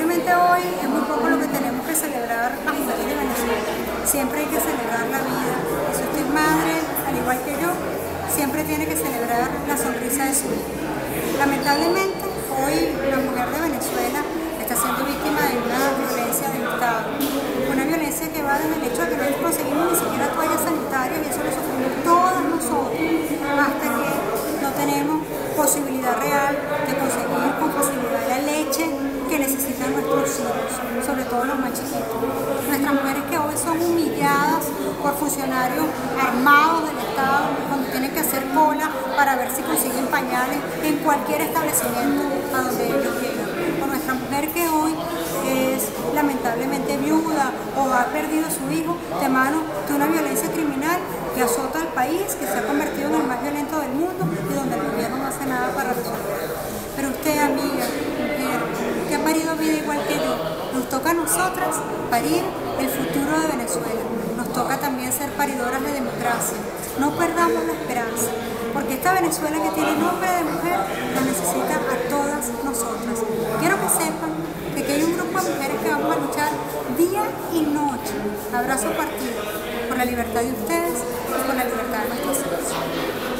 Lamentablemente hoy es muy poco lo que tenemos que celebrar las mujeres de Venezuela. Siempre hay que celebrar la vida. Y si usted es madre, al igual que yo, siempre tiene que celebrar la sonrisa de su hijo. Lamentablemente hoy la mujer de Venezuela está siendo víctima de una violencia de Estado. Una violencia que va desde el hecho de que no conseguimos ni siquiera toallas sanitarias, y eso lo sufrimos todas nosotros, hasta que no tenemos posibilidad real de conseguir con facilidad la leche que necesitan nuestros hijos, sobre todo los más chiquitos. Nuestras mujeres que hoy son humilladas por funcionarios armados del Estado, cuando tienen que hacer cola para ver si consiguen pañales en cualquier establecimiento a donde ellos llegan. O nuestra mujer que hoy es lamentablemente viuda o ha perdido a su hijo de manos de una violencia criminal que azota al país, que se ha convertido en el más violento del mundo y donde el gobierno no hace nada para resolverlo. Pero usted, amiga, mujer, que ha parido vida igual que yo, nos toca a nosotras parir el futuro de Venezuela. Nos toca también ser paridoras de democracia. No perdamos la esperanza, porque esta Venezuela que tiene nombre de mujer la necesita a todas nosotras. Quiero que sepan que aquí hay un grupo de mujeres que vamos a luchar día y noche, abrazo partido, por la libertad de ustedes y por la libertad de nuestros hijos.